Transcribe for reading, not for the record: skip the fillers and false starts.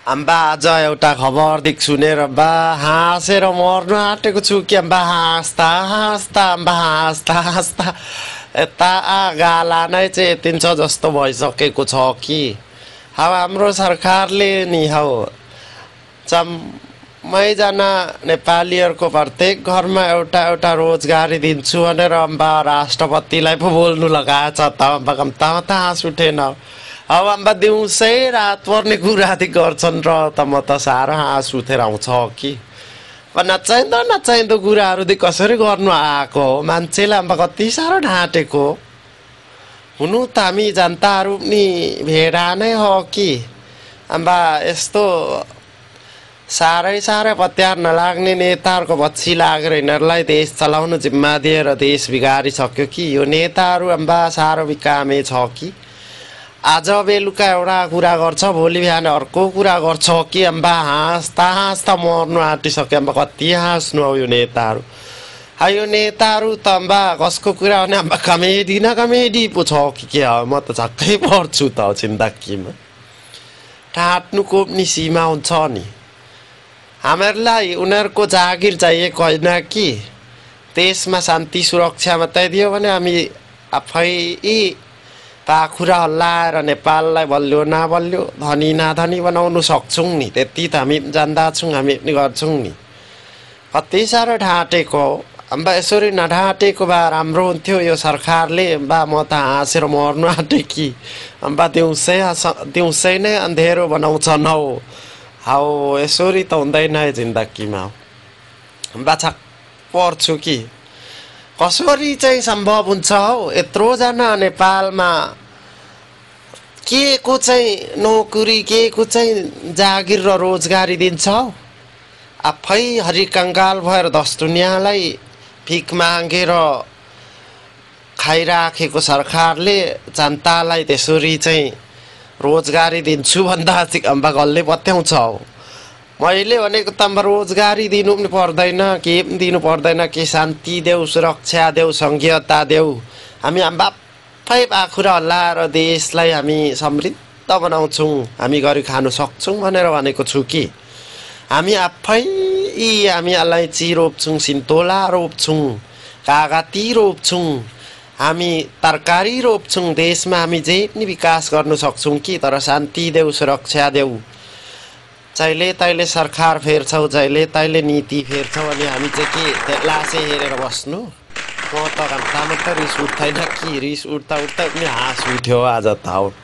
अम्बा आज एउटा खबर सुनेर अम्बा हाँसेर मर्नु आँटेको छु कि अम्बा हाँस्दा हाँस्दा अम्बा हाँस्दा हाँस्दा यता गाला नै चाहिँ यतिन्छ जस्तो भइसकेको छ कि अब हाम्रो सरकारले नि हौ जम्मैजना नेपालीहरूको प्रत्येक घरमा एउटा एउटा रोजगारी दिन्छु भनेर अम्बा राष्ट्रपतिलाई पो बोल्नु लगाएछ त अम्बा कम्ता त हाँस उठेन। अब अम्बा दिउँसै रात पर्ने कुराहरू गर्छन् र त म त साह्रो हाँस उठेर आउँछ कि नचाहिँदो कुराहरू कसरी गर्नु आएको हो मान्छेलाई अम्बा कति साह्रो ढाँटेको हुनु त हामी जनताहरू नि भेडा नै हो कि अम्बा यस्तो साह्रै पत्यार नलाग्ने नेताहरूको पछि लागेर यिनीहरूलाई देश चलाउनु जिम्मा दिएर देश बिगारिसक्यो कि यो नेताहरू अम्बा साह्रो बिकामे छ कि आज बेलुका एउटा कुरा गर्छ भोलि बिहान अर्को कुरा गर्छ कि अम्बा हाँस्दा हाँस्दा मर्नु आँटिसक्यो अम्बा कति हाँस्नु हो यो नेताहरू। यो नेताहरू त अम्बा कसको कुरा भने अम्बा कमेडी पो छ कि के हो म त झक्कै पर्छु त छिन्दाकीमा ढाँट्नुको पनि सीमा हुन्छ नि। हामीहरूलाई उनीहरूको जागिर चाहिएको होइन कि देशमा शान्ति सुरक्षा मात्रै दियो भने हामी आफै पाखुरा हल्लाएर नेपाललाई बलियो नबलियो धनी नाधनी बनाउनु सक्छौँ नि त्यति त हामी जान्दछौँ हामी पनि गर्छौँ नि। कति साह्रो ढाँटेको हो अम्बा यसरी नढाँटेको भए राम्रो हुन्थ्यो यो सरकारले अम्बा म त हाँसेर मर्नु आँटे कि अम्बा दिउँसै नै अँधेरो बनाउँछन् हौ यसरी त हुँदैन है जिन्दगीमा अम्बा छक पर्छु कि कसरी चाहिँ सम्भव हुन्छ हौ यत्रोजना नेपालमा के को चाहिँ नोकरी के को चाहिँ जागिर र रोजगारी दिन्छ हौ आफै हरिकङ्गाल भएर दस दुनियाँलाई भिख मागेर खाइराखेको सरकारले जनतालाई त्यसरी चाहिँ रोजगारी दिन्छु भन्दा अम्बा गल्ले पत्याउँछ हौ। मैले भनेको त अम्बा रोजगारी दिनु पनि पर्दैन के पनि दिनु पर्दैन के शान्ति देऊ सुरक्षा देऊ सङ्घीयता देऊ हामी अम्बा आफै पाखुरा हल्लाएर देशलाई हामी समृद्ध बनाउँछौँ हामी गरी खानु सक्छौँ भनेर भनेको छु कि हामी आफै हामी अलैँची रोप्छौँ सिन्तोला रोप्छौँ कागती रोप्छौँ हामी तरकारी रोप्छौँ देशमा हामी जे पनि विकास गर्नु सक्छौँ कि तर शान्ति देऊ सुरक्षा देऊ जहिले तैले सरकार फेर्छौ जहिले तैले नीति फेर्छौ अनि हामी चाहिँ के लासै हेरेर बस्नु म त घन्टामा त रिस उठ्दैन कि रिस उठ्दा पनि हाँस उठ्यो आज त